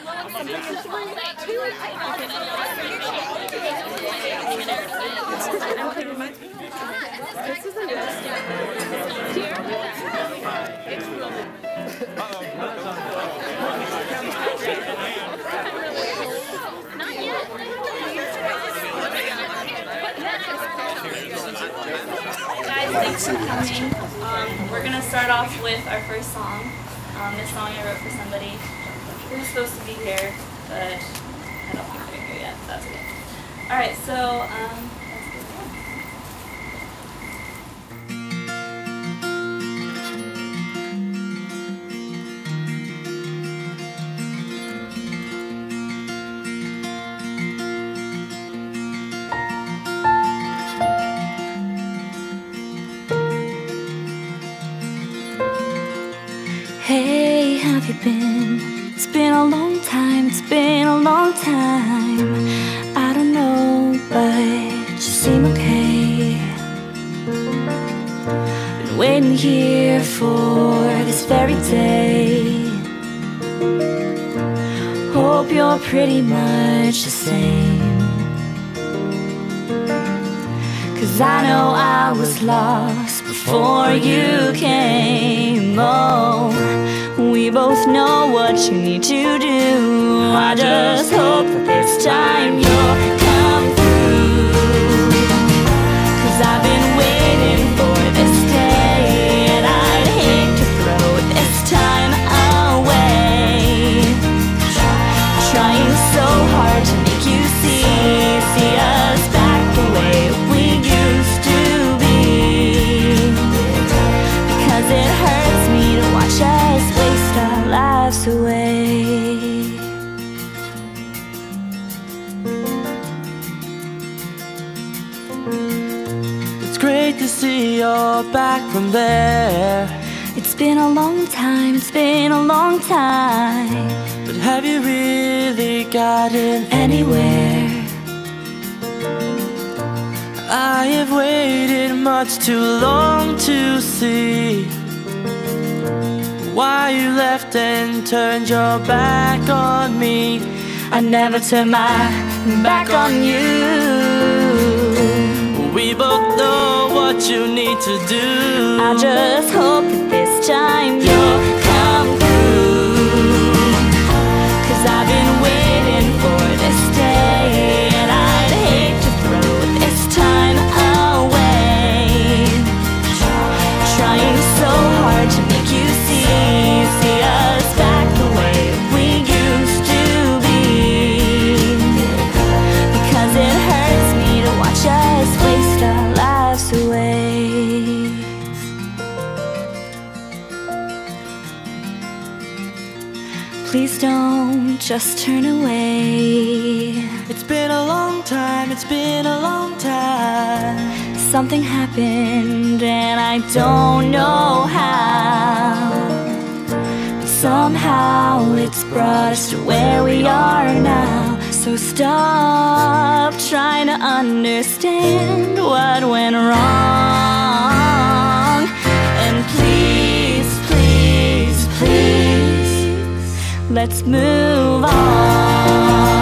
Guys, thanks for coming. We're going to start off with our first song. This song I wrote for somebody who was supposed to be here, but I don't think they're here yet. That's okay. Alright, so let's do that. Hey, have you been? It's been a long time, it's been a long time. I don't know, but you seem okay. Been waiting here for this very day. Hope you're pretty much the same. 'Cause I know I was lost before you came. Oh, we both know what you need to do. I just hope that this time you'll come through. 'Cause I've been waiting for this day, and I'd hate to throw this time away. Trying so hard to make you see us back the way we used to be. Because it hurts me to watch us waste our lives away. It's great to see you're back from there. It's been a long time, it's been a long time. But have you really gotten Anywhere. I have waited much too long to see why you left and turned your back on me. I never turn my back on you. We both know what you need to do. I just hope that this time you'll come through. 'Cause I've been waiting for this day, and I'd hate to throw this time away. Trying so hard to make you see us back the way we used to be. Because it hurts me to watch us waste our lives away. Please don't just turn away. It's been a long time, it's been a long time. Something happened and I don't know how, but somehow it's brought us to where we are now. So stop trying to understand what went wrong. And please, please, please, let's move on.